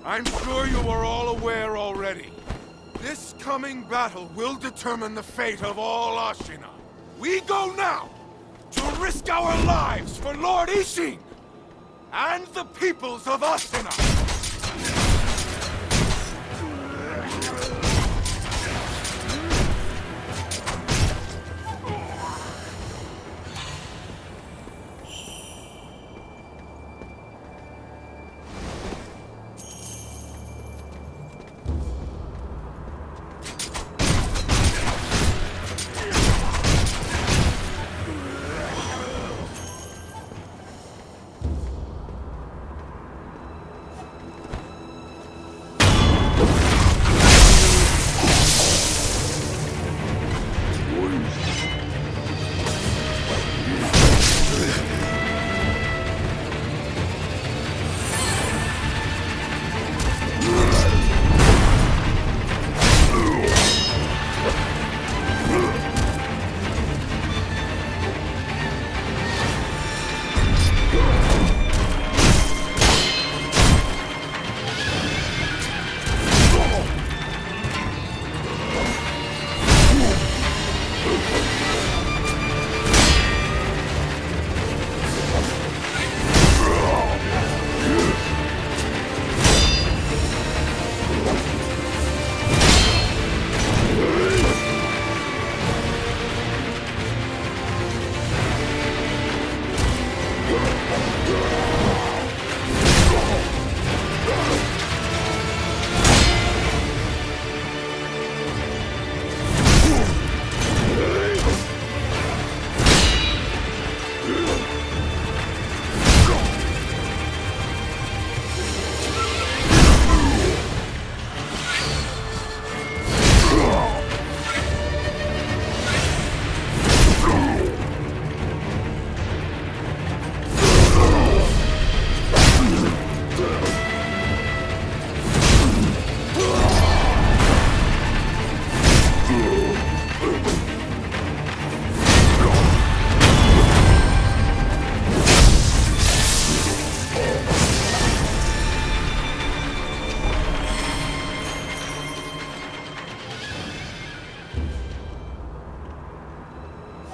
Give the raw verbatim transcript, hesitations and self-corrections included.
I'm sure you are all aware already. This coming battle will determine the fate of all Ashina. We go now to risk our lives for Lord Ishin and the peoples of Ashina!